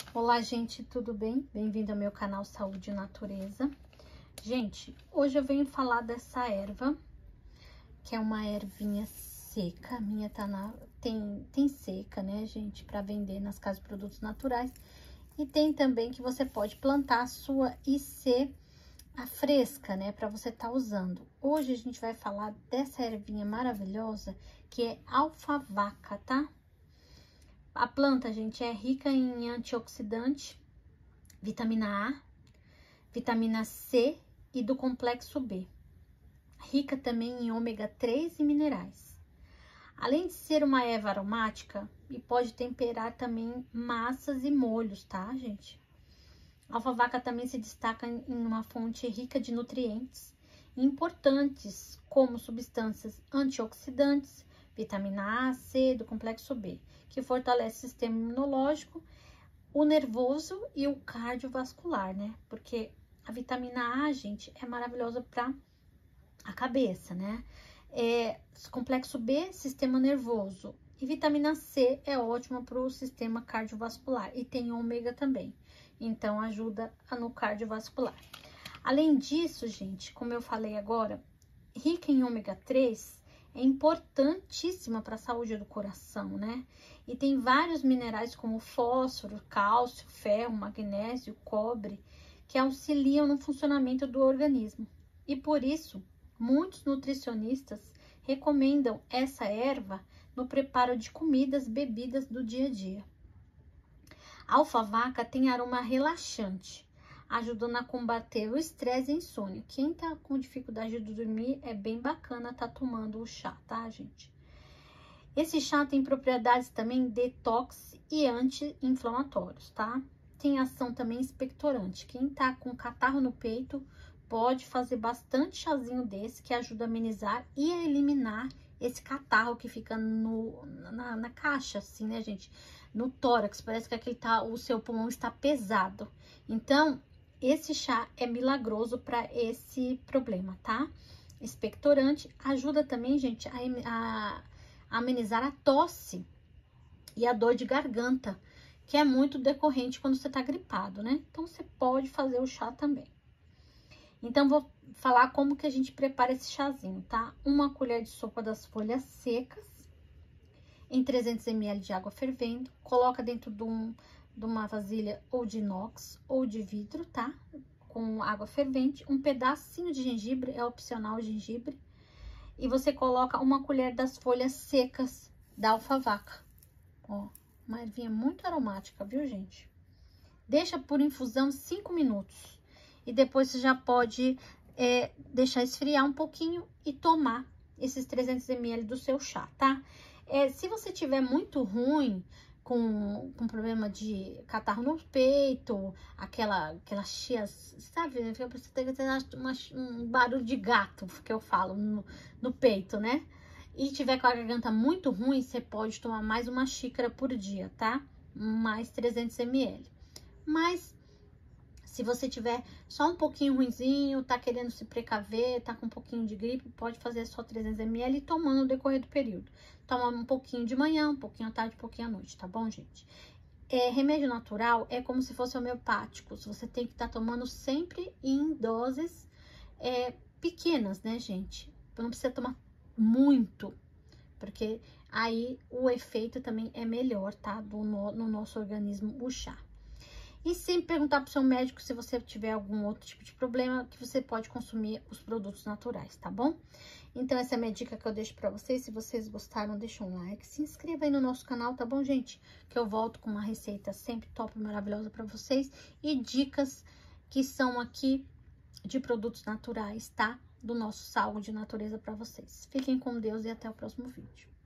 Olá, gente, tudo bem? Bem-vindo ao meu canal Saúde e Natureza. Gente, hoje eu venho falar dessa erva, que é uma ervinha seca. A minha tá tem seca, né, gente, para vender nas casas de produtos naturais. E tem também que você pode plantar a sua e ser a fresca, né, para você tá usando. Hoje a gente vai falar dessa ervinha maravilhosa, que é alfavaca, tá? A planta, gente, é rica em antioxidante, vitamina A, vitamina C e do complexo B. Rica também em ômega 3 e minerais. Além de ser uma erva aromática, e pode temperar também massas e molhos, tá, gente? A alfavaca também se destaca em uma fonte rica de nutrientes importantes, como substâncias antioxidantes, vitamina A, C, do complexo B, que fortalece o sistema imunológico, o nervoso e o cardiovascular, né? Porque a vitamina A, gente, é maravilhosa para a cabeça, né? Complexo B, sistema nervoso. E vitamina C é ótima para o sistema cardiovascular. E tem ômega também. Então, ajuda no cardiovascular. Além disso, gente, como eu falei agora, rica em ômega 3, é importantíssima para a saúde do coração, né? E tem vários minerais como fósforo, cálcio, ferro, magnésio, cobre, que auxiliam no funcionamento do organismo. E por isso, muitos nutricionistas recomendam essa erva no preparo de comidas, bebidas do dia a dia. A alfavaca tem aroma relaxante, ajudando a combater o estresse e a insônia. Quem tá com dificuldade de dormir, é bem bacana tá tomando o chá, tá, gente? Esse chá tem propriedades também detox e anti-inflamatórios, tá? Tem ação também expectorante. Quem tá com catarro no peito, pode fazer bastante chazinho desse, que ajuda a amenizar e a eliminar esse catarro que fica na caixa, assim, né, gente? No tórax, parece que o seu pulmão está pesado. Então, esse chá é milagroso para esse problema, tá? Expectorante ajuda também, gente, a amenizar a tosse e a dor de garganta, que é muito decorrente quando você tá gripado, né? Então, você pode fazer o chá também. Então, vou falar como que a gente prepara esse chazinho, tá? Uma colher de sopa das folhas secas em 300 ml de água fervendo. Coloca dentro de uma vasilha ou de inox ou de vidro, tá? Com água fervente. Um pedacinho de gengibre, é opcional o gengibre. E você coloca uma colher das folhas secas da alfavaca. Ó, uma ervinha muito aromática, viu, gente? Deixa por infusão 5 minutos. E depois você já pode deixar esfriar um pouquinho e tomar esses 300 ml do seu chá, tá? Se você tiver muito ruim, com problema de catarro no peito, aquela chia, sabe? Você tem que ter um barulho de gato, que eu falo, no peito, né? E tiver com a garganta muito ruim, você pode tomar mais uma xícara por dia, tá? Mais 300 ml. Mas, se você tiver só um pouquinho ruinzinho, tá querendo se precaver, tá com um pouquinho de gripe, pode fazer só 300 ml e tomando no decorrer do período. Toma um pouquinho de manhã, um pouquinho à tarde, um pouquinho à noite, tá bom, gente? Remédio natural é como se fosse homeopáticos. Você tem que estar tomando sempre em doses pequenas, né, gente? Não precisa tomar muito, porque aí o efeito também é melhor, tá? No nosso organismo, o chá. E sempre perguntar pro seu médico se você tiver algum outro tipo de problema, que você pode consumir os produtos naturais, tá bom? Então, essa é a minha dica que eu deixo pra vocês. Se vocês gostaram, deixa um like, se inscreva aí no nosso canal, tá bom, gente? Que eu volto com uma receita sempre top, maravilhosa pra vocês. E dicas que são aqui de produtos naturais, tá? Do nosso Saúde e Natureza pra vocês. Fiquem com Deus e até o próximo vídeo.